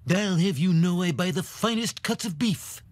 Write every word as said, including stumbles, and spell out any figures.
I'll have you know I buy the finest cuts of beef.